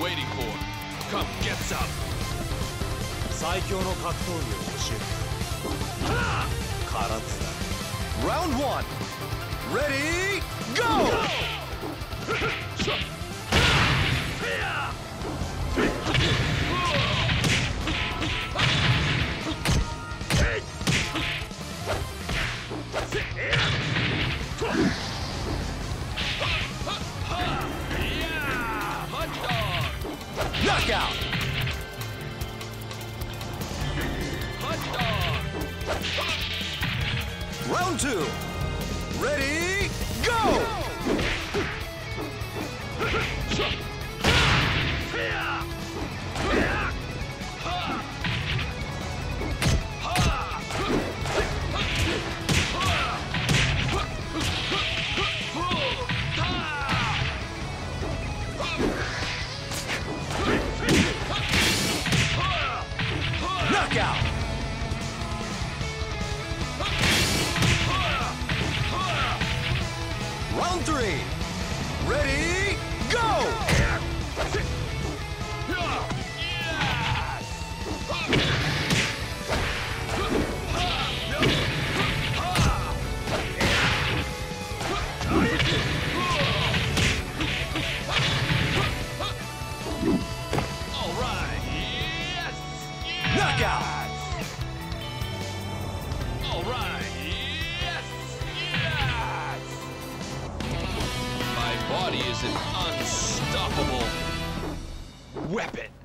waiting for? Come get some. 最強の格闘技を教える。空津だ。 Round 1. Ready, go! Knockout! Round 2. Ready, go! Knockout! Round 3. Ready, go! All right. Yes. Knockout! All right. Yes. Yes. My body is an unstoppable weapon.